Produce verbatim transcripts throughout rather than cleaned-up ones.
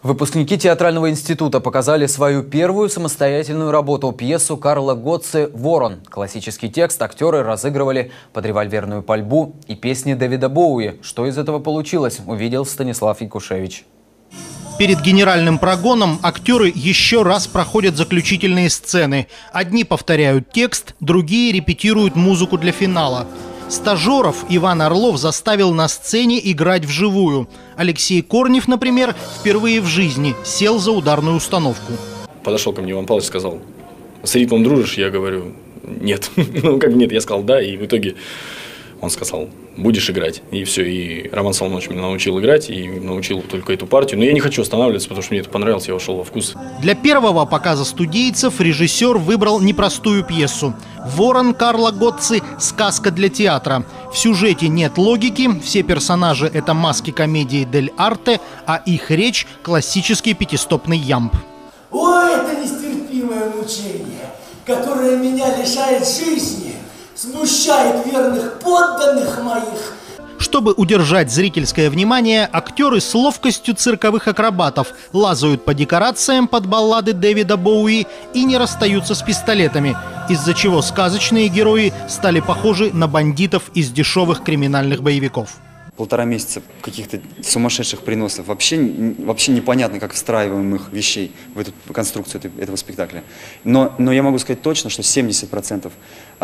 Выпускники театрального института показали свою первую самостоятельную работу – пьесу Карла Готце «Ворон». Классический текст актеры разыгрывали под револьверную пальбу и песни Дэвида Боуи. Что из этого получилось, увидел Станислав Якушевич. Перед генеральным прогоном актеры еще раз проходят заключительные сцены. Одни повторяют текст, другие репетируют музыку для финала. Стажеров Иван Орлов заставил на сцене играть вживую. Алексей Корнев, например, впервые в жизни сел за ударную установку. Подошел ко мне Иван Павлович и сказал: «С ритмом дружишь?» Я говорю: «Нет». Ну как нет? Я сказал «да», и в итоге он сказал: «Будешь играть». И все. И Роман Соломонович меня научил играть, и научил только эту партию. Но я не хочу останавливаться, потому что мне это понравилось, я вошел во вкус. Для первого показа студийцев режиссер выбрал непростую пьесу. «Ворон» Карла Готце – сказка для театра. В сюжете нет логики, все персонажи – это маски комедии дель арте, а их речь – классический пятистопный ямб. Ой, это нестерпимое мучение, которое меня лишает жизни, смущает верных подданных моих. Чтобы удержать зрительское внимание, актеры с ловкостью цирковых акробатов лазают по декорациям под баллады Дэвида Боуи и не расстаются с пистолетами, из-за чего сказочные герои стали похожи на бандитов из дешевых криминальных боевиков. Полтора месяца каких-то сумасшедших приносов. Вообще, вообще непонятно, как встраиваемых вещей в эту конструкцию этого спектакля. Но, но я могу сказать точно, что семьдесят процентов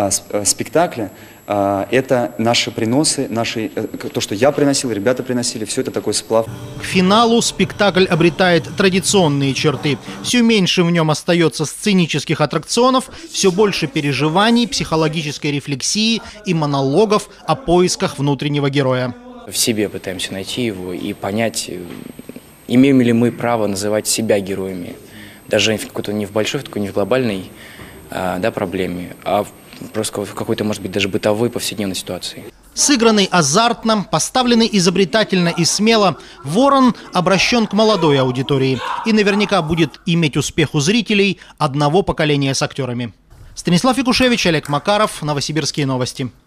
спектакля а, это наши приносы, наши, то, что я приносил, ребята приносили, все это такой сплав. К финалу спектакль обретает традиционные черты. Все меньше в нем остается сценических аттракционов, все больше переживаний, психологической рефлексии и монологов о поисках внутреннего героя. В себе пытаемся найти его и понять, имеем ли мы право называть себя героями. Даже в какой-то не в большой, в такой не в глобальной а, да, проблеме, а просто в какой-то, может быть, даже бытовой повседневной ситуации. Сыгранный азартно, поставленный изобретательно и смело, «Ворон» обращен к молодой аудитории и наверняка будет иметь успех у зрителей одного поколения с актерами. Станислав Якушевич, Олег Макаров, Новосибирские новости.